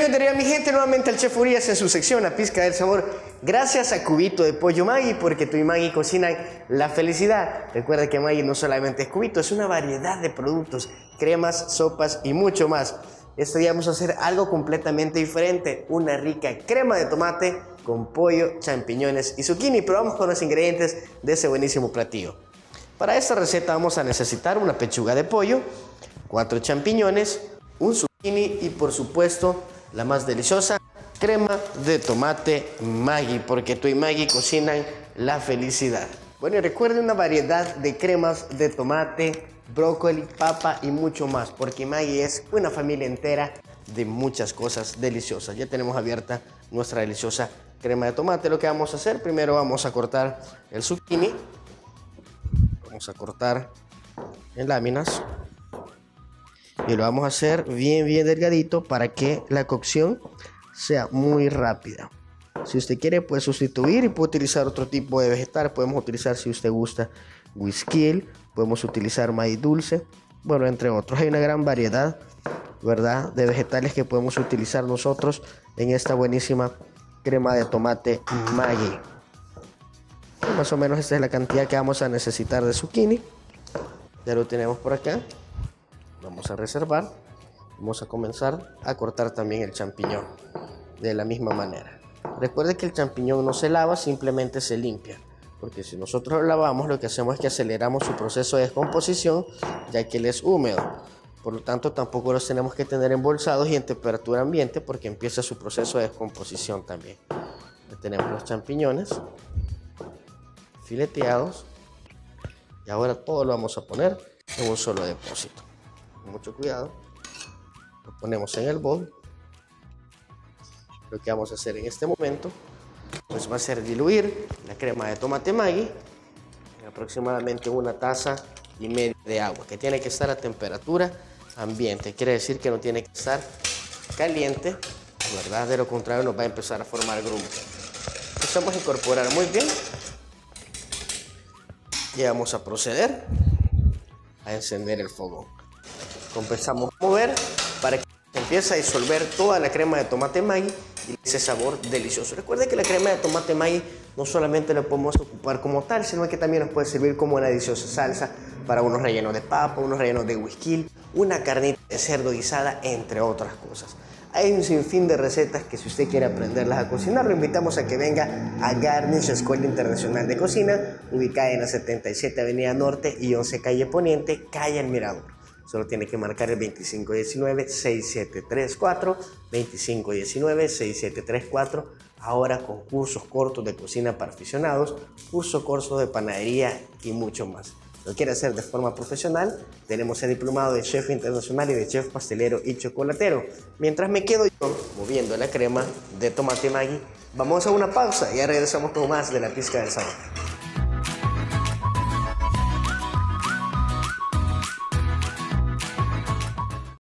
Bienvenidos mi gente nuevamente al Chef Urias en su sección La Pizca del Sabor. Gracias a Cubito de Pollo Maggi, porque tú y Maggi cocinan la felicidad. Recuerda que Maggi no solamente es cubito, es una variedad de productos, cremas, sopas y mucho más. Este día vamos a hacer algo completamente diferente, una rica crema de tomate con pollo, champiñones y zucchini. Pero vamos con los ingredientes de ese buenísimo platillo. Para esta receta vamos a necesitar una pechuga de pollo, 4 champiñones, un zucchini y por supuesto la más deliciosa crema de tomate Maggi, porque tú y Maggi cocinan la felicidad. Bueno, y recuerden una variedad de cremas de tomate, brócoli, papa y mucho más, porque Maggi es una familia entera de muchas cosas deliciosas. Ya tenemos abierta nuestra deliciosa crema de tomate. Lo que vamos a hacer, primero vamos a cortar el zucchini. Vamos a cortar en láminas y lo vamos a hacer bien delgadito para que la cocción sea muy rápida. Si usted quiere puede sustituir y puede utilizar otro tipo de vegetal. Podemos utilizar, si usted gusta, whisky, podemos utilizar maíz dulce, bueno, entre otros. Hay una gran variedad, ¿verdad?, de vegetales que podemos utilizar nosotros en esta buenísima crema de tomate Maggi. Más o menos esta es la cantidad que vamos a necesitar de zucchini. Ya lo tenemos por acá. Vamos a reservar. Vamos a comenzar a cortar también el champiñón de la misma manera. Recuerde que el champiñón no se lava, simplemente se limpia, porque si nosotros lo lavamos, lo que hacemos es que aceleramos su proceso de descomposición, ya que él es húmedo. Por lo tanto, tampoco los tenemos que tener embolsados y en temperatura ambiente, porque empieza su proceso de descomposición también. Ya tenemos los champiñones fileteados y ahora todo lo vamos a poner en un solo depósito. Con mucho cuidado, lo ponemos en el bol. Lo que vamos a hacer en este momento pues va a ser diluir la crema de tomate Maggi en aproximadamente 1,5 tazas de agua, que tiene que estar a temperatura ambiente. Quiere decir que no tiene que estar caliente, ¿verdad? De lo contrario nos va a empezar a formar grumos. Empezamos a incorporar muy bien y vamos a proceder a encender el fogón. Comenzamos a mover para que empiece a disolver toda la crema de tomate Maggi y ese sabor delicioso. Recuerde que la crema de tomate Maggi no solamente la podemos ocupar como tal, sino que también nos puede servir como una deliciosa salsa para unos rellenos de papa, unos rellenos de whisky, una carnita de cerdo guisada, entre otras cosas. Hay un sinfín de recetas que, si usted quiere aprenderlas a cocinar, lo invitamos a que venga a Garnish Escuela Internacional de Cocina, ubicada en la 77 Avenida Norte y 11 Calle Poniente, calle El Mirador. Solo tiene que marcar el 2519-6734, 2519-6734, ahora con cursos cortos de cocina para aficionados, cursos cortos de panadería y mucho más. Lo quiere hacer de forma profesional, tenemos el diplomado de chef internacional y de chef pastelero y chocolatero. Mientras me quedo yo moviendo la crema de tomate Maggi, vamos a una pausa y ya regresamos con más de La Pizca del Sabor.